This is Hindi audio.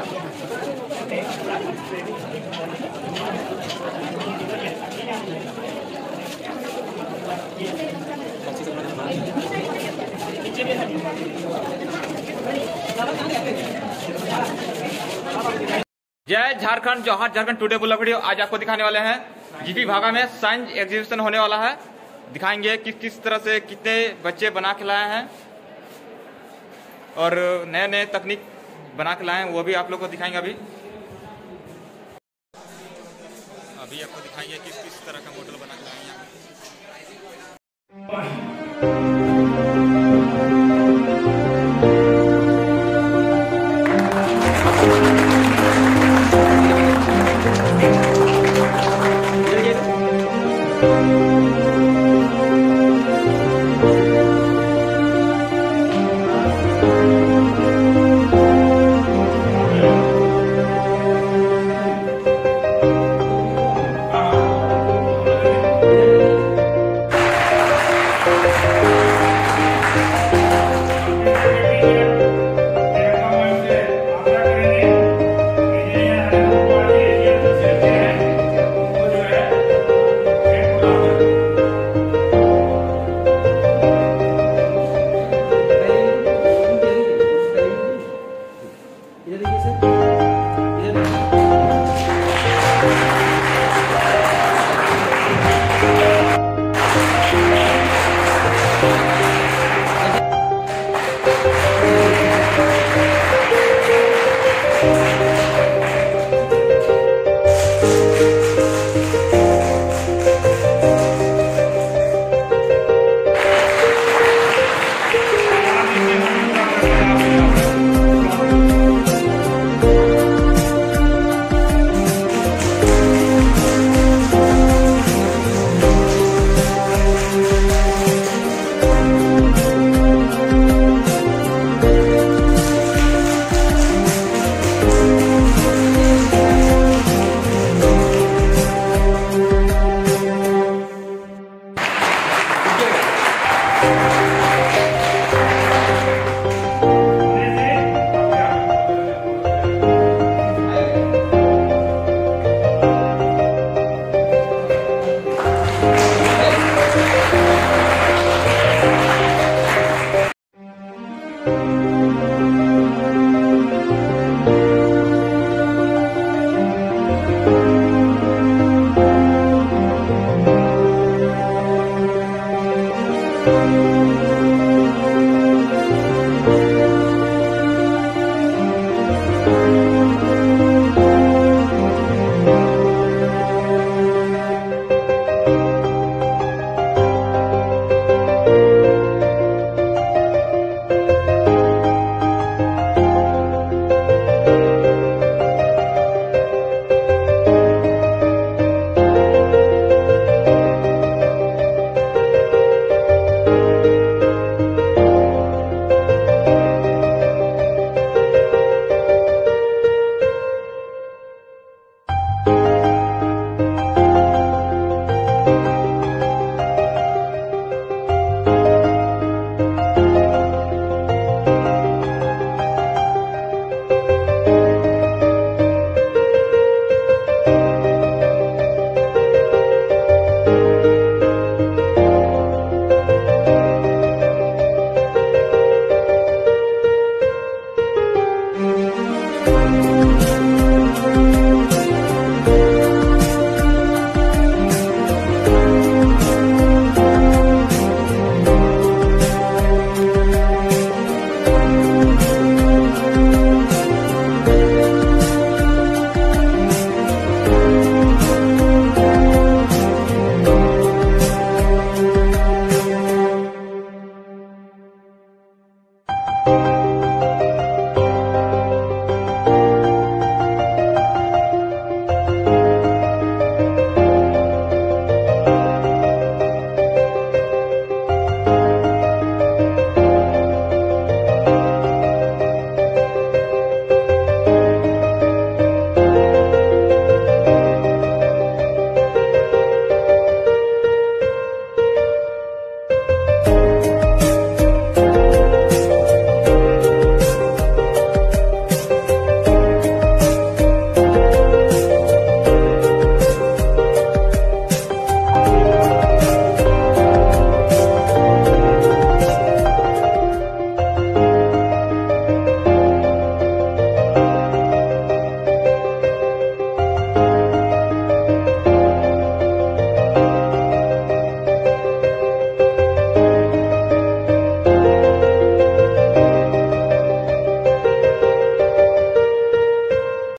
जय झारखंड, जौहर झारखंड टुडे ब्लॉग वीडियो। आज आपको दिखाने वाले हैं जीपी भागा में साइंस एग्जीबिशन होने वाला है। दिखाएंगे किस किस तरह से कितने बच्चे बना के लाए हैं और नए नए तकनीक बना के लाए हैं, वो भी आप लोग को दिखाएंगे। अभी आपको दिखाएंगे किस किस तरह का मॉडल बना के लाए हैं।